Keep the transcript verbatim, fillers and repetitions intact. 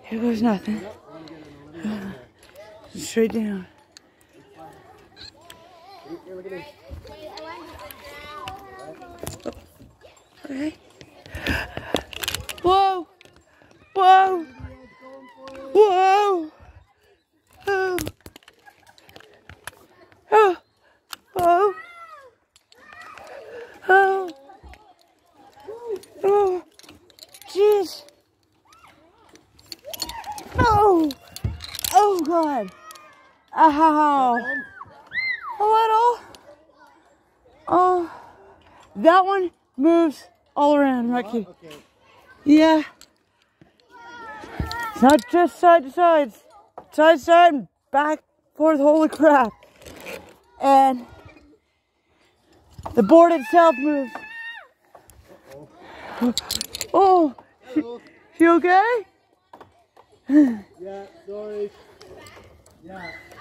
Here goes nothing. Straight down. Okay. Whoa! Whoa! Whoa! Oh! Oh! Oh! Oh! Oh! Jeez! Oh! Oh God! Ow! A little. Oh, that one moves all around, right? Okay. Yeah. It's not just side to side, side to side and back, forth. Holy crap! And the board itself moves. Oh, she, she okay? Yeah, sorry. Yeah.